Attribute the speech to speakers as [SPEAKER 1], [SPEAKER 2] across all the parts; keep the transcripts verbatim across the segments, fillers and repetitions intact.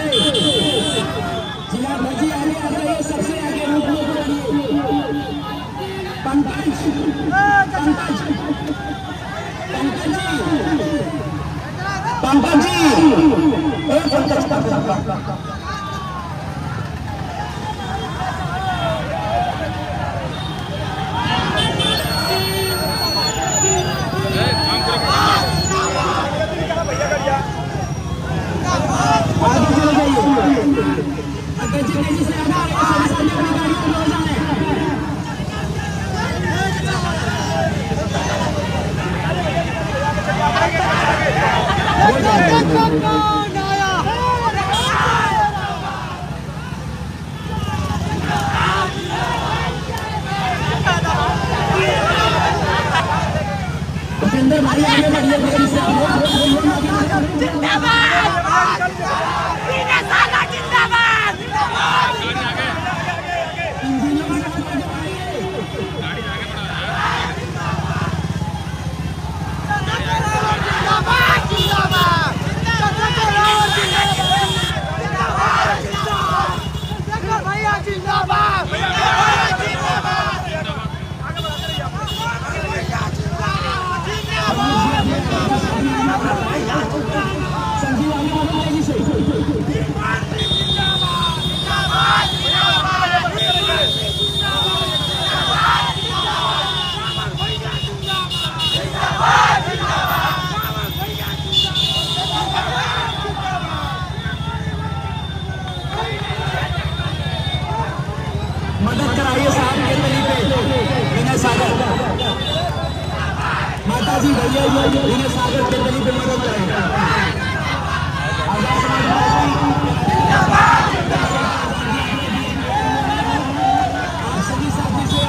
[SPEAKER 1] जिला भजी आगे आ जाइए, सबसे आगे रूप में पंकज पंकज पंकज जी पंकज जी एक पंकज आगे चले जाइए, पंकज जी तेजी से आगे आगे अपनी गाड़ी को ले जाए। भूपेंद्र भाई आगे बढ़िए तेजी से मदद कराइए साहब के तली पे विनय सागर माता जी भैया विनय सागर के तली पे मदद कराइए। आप सभी साथी से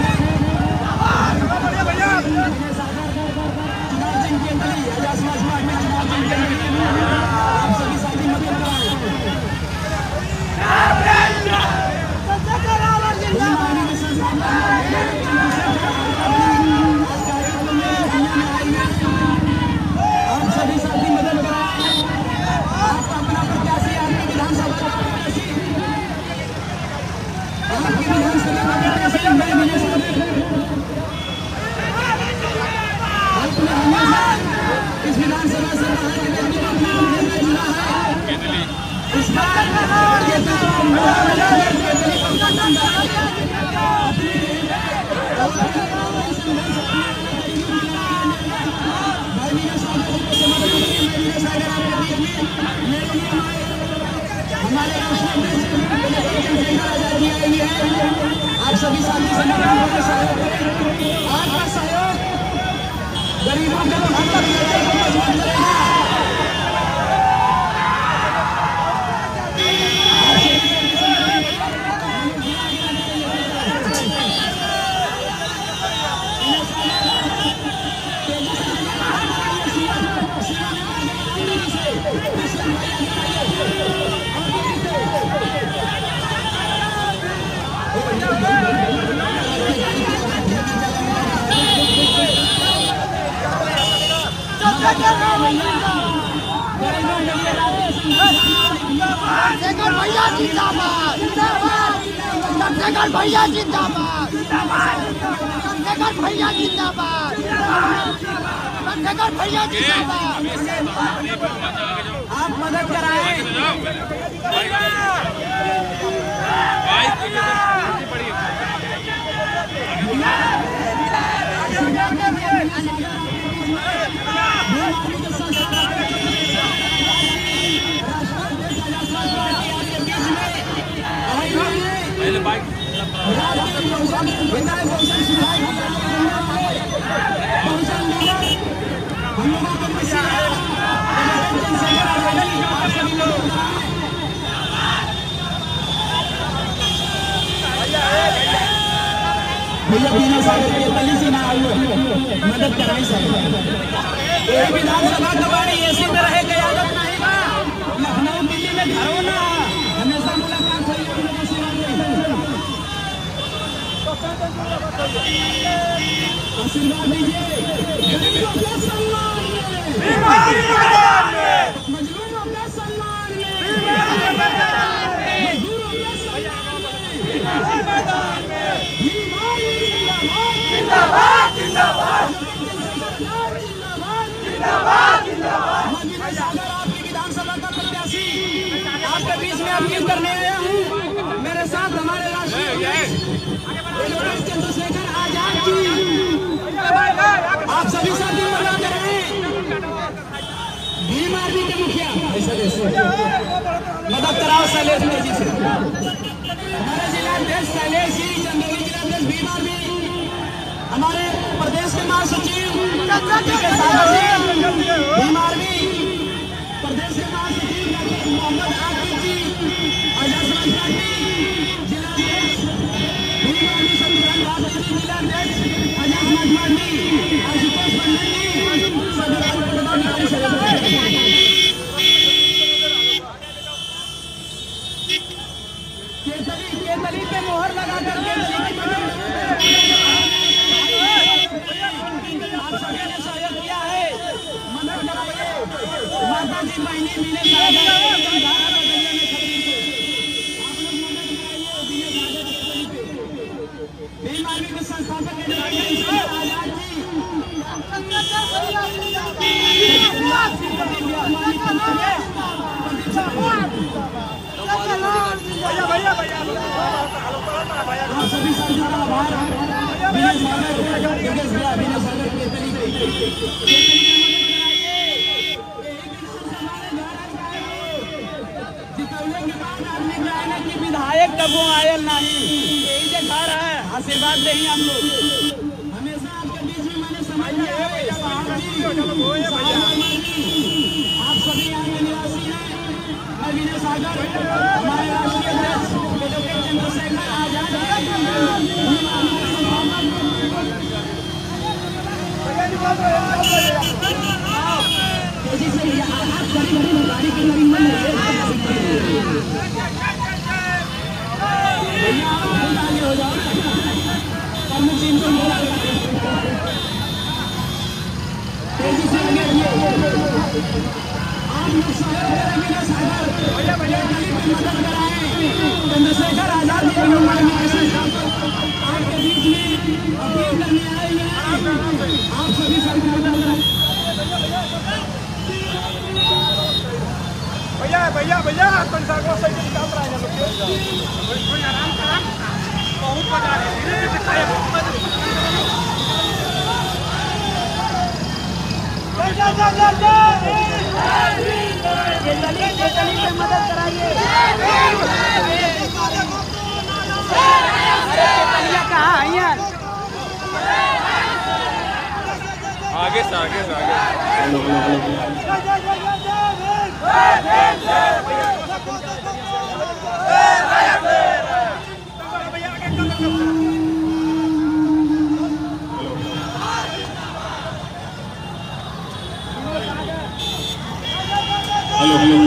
[SPEAKER 1] चुनाव जंग के तली आजाद समाज पार्टी में चुनाव जंग के तली आप सभी साथी मदद कराइए। आप सभी साथी मदद कराएं। आप अपना प्रत्याशी आपकी विधानसभा प्रत्याशी आपकी विधानसभा प्रत्याशी मैं विजय सागर आपने हमेशा इस विधानसभा से बाहर के व्यक्तियों की उम्मीद जुड़ा है। इस बार ये तो हमारे आप सभी साथी संगठनों का सहयोग करें। आपका सहयोग गरीबों के हक तक लड़ाई को मजबूत करेगा।
[SPEAKER 2] चंद्रशेखर भैया जिंदाबाद, चंद्रशेखर भैया जिंदाबाद, चंद्रशेखर भैया जिंदाबाद, चंद्रशेखर भैया जिंदाबाद।
[SPEAKER 1] आप मदद कराएं।
[SPEAKER 3] पहले बाइक
[SPEAKER 1] भैया बिना सागर के तली से ना आइए, मदद कराई सर। ये विधानसभा कबाड़ी ऐसी में रहे के आदत नहीं बा। लखनऊ दिल्ली में घरों ना हमेशा मुलाकात हुई लोगों से आशीर्वाद दीजिए। गरीबों के सम्मान में, मजलूमों के सम्मान में आपकी विधानसभा का प्रत्याशी आपके बीच में अपील करने आया हूँ। मेरे साथ हमारे राष्ट्रीय अध्यक्ष चंद्रशेखर आजाद जी, आप सभी साथी मदद करें। भीम आर्मी के मुखिया मदद कराओ शैलेश जी से। हमारे जिलाध्यक्ष शैलेश जी, चंदौली जिलाध्यक्ष भीम आर्मी, हमारे प्रदेश के महासचिव भीम आर्मी, प्रदेश के महासचिव मोहम्मद आकिब जी, आजाद समाज पार्टी जिलाध्यक्ष भीम आर्मी संविधान पार्टी जिलाध्यक्ष आजाद समाज पार्टी आशुतोष मंडल जी, संविधान पदाधिकारी केतली केतली पे मोहर लगाकर केतली की आप सभी ने सहयोग किया है, मदद कराइए। माता जी बहनी मिले भीम आर्मी के संस्थापक आजाद जी, भैया भैया सभी साथियों का आभार। विनय सागर योगेश भैया, विनय सागर केतली पे जितौले के बाद आदमी जाने की विधायक कबो आयल नहीं, यही जे घर है आशीर्वाद देंगे हम लोग हमेशा आपके बीच में। मैंने समझ लिया है आप सभी यहाँ के निवासी हैं। मैं विनय सागर, हमारे राष्ट्रीय अध्यक्ष चंद्रशेखर आजाद तेजी से आप बड़ी बड़ी गाड़ी की लड़ी में आगे हो जाओ प्रमुख टीम को बोला तेजी से आगे आप लोग मदद कराएं। चंद्रशेखर आजाद जी आपके बीच में अपील करने आए हैं, आप सभी
[SPEAKER 3] भैया भैया भैया पंचायत से निकाल रहा है लोग कोई आराम करा बहुत मजा आ रही है। जा जा जा जा ये चली ये चली से मदद कराइए। चलिए कहाँ है यार,
[SPEAKER 4] आगे से आगे से आगे हेलो हेलो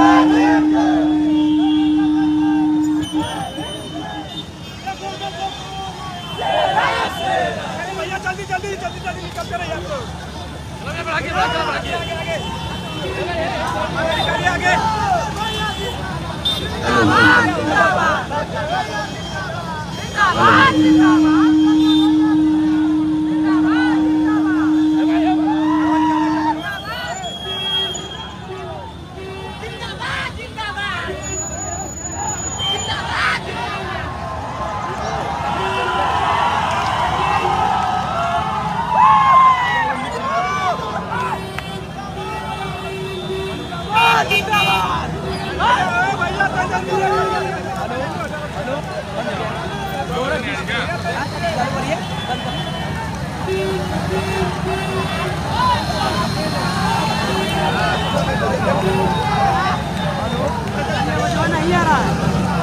[SPEAKER 3] भैया जल्दी जल्दी जल्दी जल्दी निकलते रहिए आप लोग। आगे आगे आगे नहीं आ रहा है।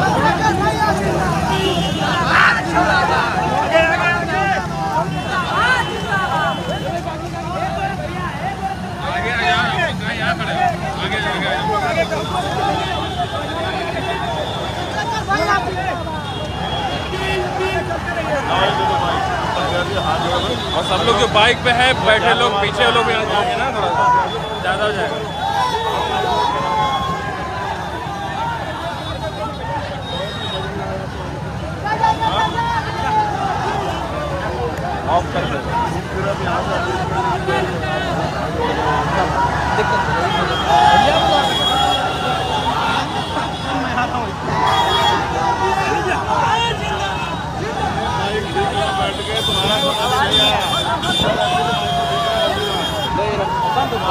[SPEAKER 4] और सब लोग जो बाइक पे है बैठे लोग पीछे लोग यहाँ जाएंगे ना, थोड़ा सा ज़्यादा हो जाएगा। ऑफ कर दो।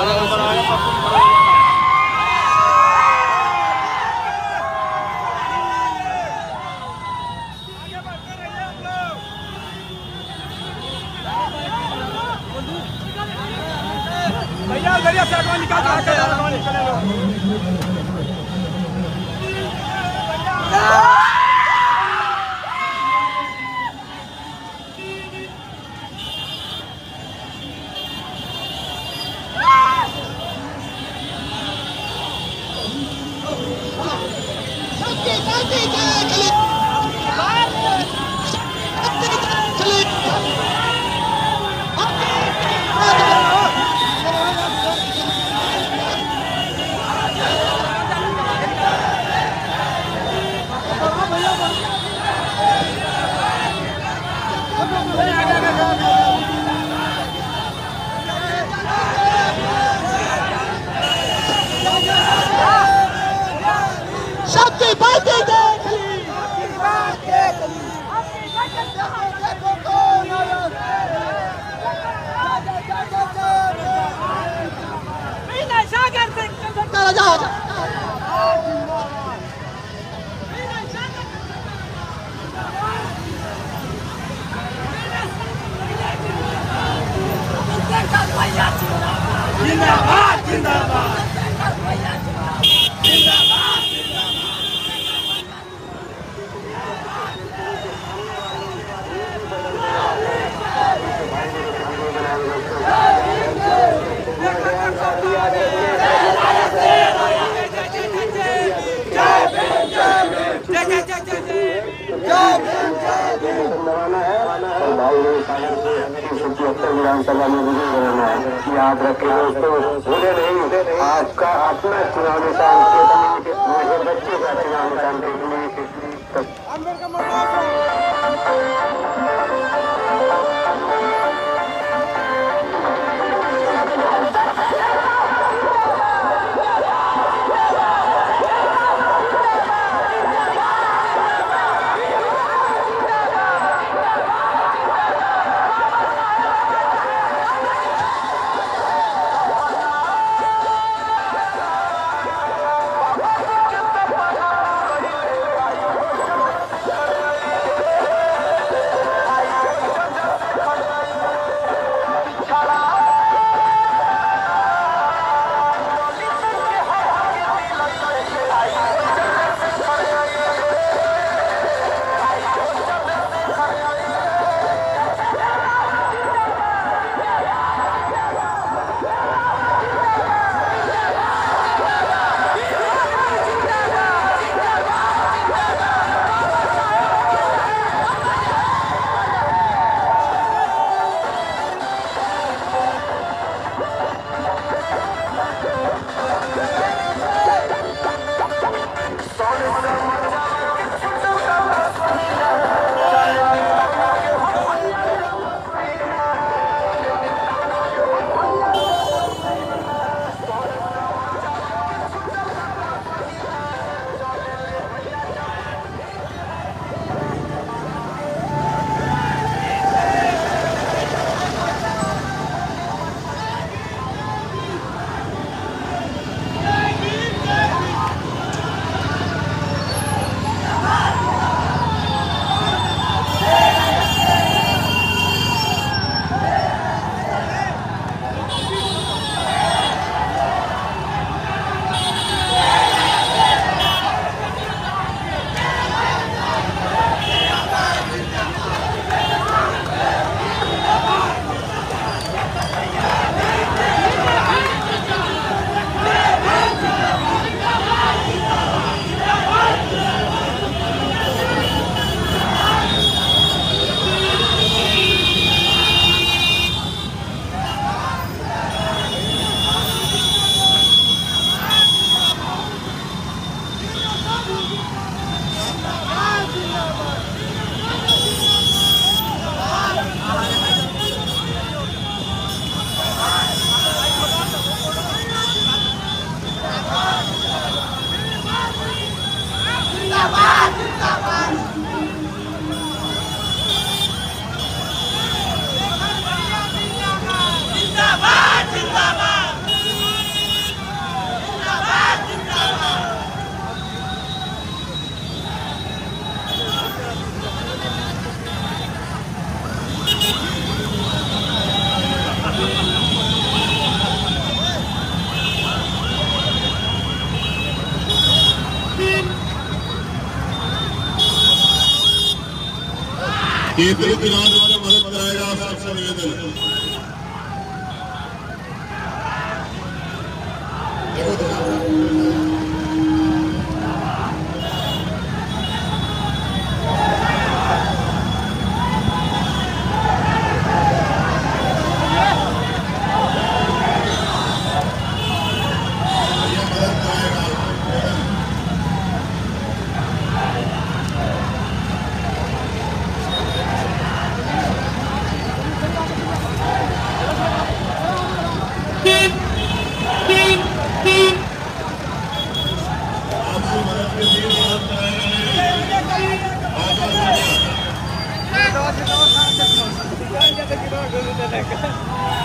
[SPEAKER 4] नंबर आया तब तुम खड़े हो जाना।
[SPEAKER 3] भैया गलिया से आगे निकाल के आगे निकले लो।
[SPEAKER 2] Happy birthday, Daddy! चला जाओ
[SPEAKER 3] जिंदाबाद जिंदाबाद विधानसभा में विजय कराना है। याद रखें दोस्तों, मुझे नहीं, आपका अपना चुनाव निशान के मुझे बच्चे का चुनाव निशान देखने के
[SPEAKER 5] केंद्रीय चुनाव द्वारा मदद कराएगा सबसे निवेदन।
[SPEAKER 2] Thank you.